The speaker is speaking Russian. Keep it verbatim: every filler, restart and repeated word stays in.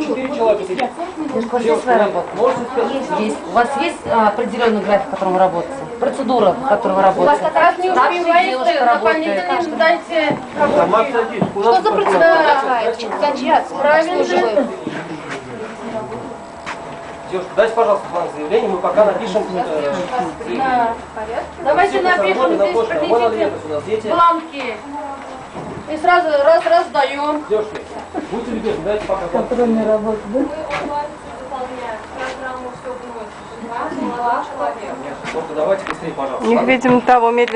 четыре человека сидят. Девушка, у вас есть своя работа? Есть. У вас есть а, определенный график, в котором вы работаете? Процедура, в которой вы работаете? Раз не успеваете, дополнительно дайте рабочие. Что за процедура? Правильно. Девушка, дайте, пожалуйста, бланк заявления, мы пока напишем э, заявление. Давайте напишем здесь, принесите бланки. И сразу раз-раз даем. Девушки, будьте любезны, дайте пока бланк. Контрольная работа, да? Мы онлайн все заполняем, программу все вносим. Два человека. Только давайте быстрее, пожалуйста. Не видим того медленно.